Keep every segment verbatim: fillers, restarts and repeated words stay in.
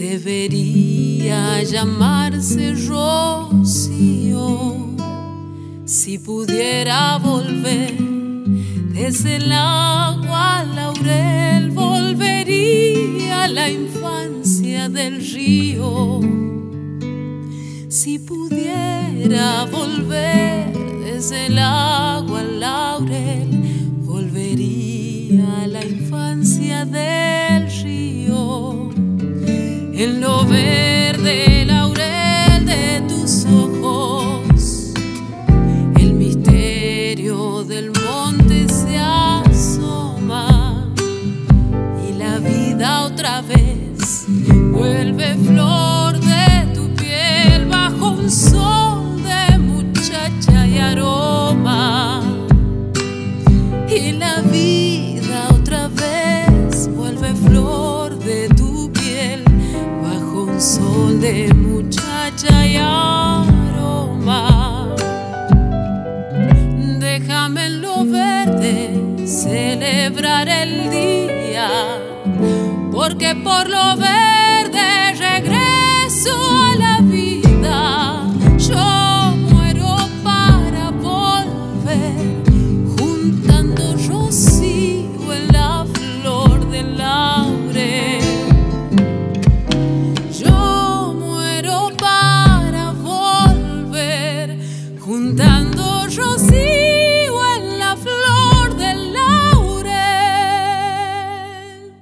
debería llamarse rocío. Si pudiera volver desde el agua al laurel, volvería a la infancia del río. Si pudiera volver desde el agua al laurel, volvería a la infancia del río. En lo verde laurel de tus ojos, el misterio del monte se asoma y la vida otra vez vuelve flor de tu piel bajo un sol de muchacha y aroma. Y la vida otra vez vuelve flor de tu piel bajo un sol de muchacha y aroma. Déjame en lo verde celebrar el día, porque por lo verde regreso a la vida. Yo muero para volver, juntando rocío en la flor del laurel. Yo muero para volver, juntando rocío en la flor del laurel.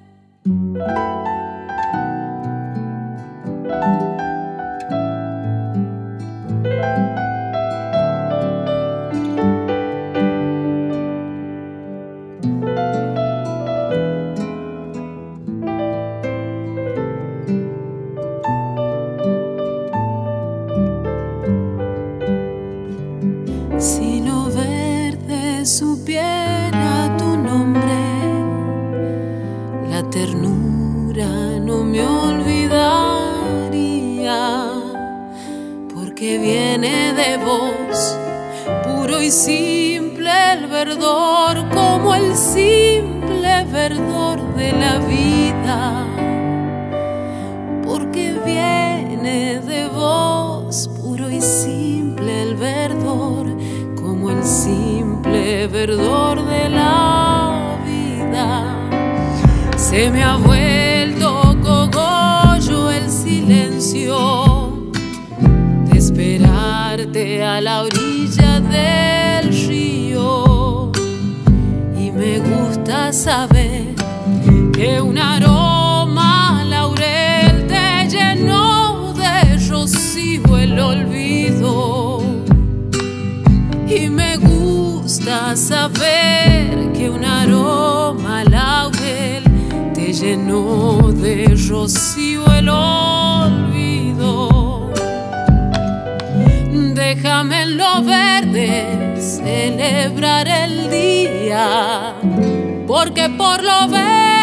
Si lo verde supiera tu nombre, la ternura no me olvidaría, porque viene de vos, puro y simple el verdor, como el simple verdor de la vida. Porque viene de vos, puro y simple el verdor, como el simple verdor de la vida. Se me ha vuelto cogollo el silencio de esperarte a la orilla del río, y me gusta saber que un aroma laurel te llenó de rocío el olvido. Y me gusta saber que un aroma laurel te llenó de rocío el olvido. Déjame en lo verde celebrar el día, porque por lo verde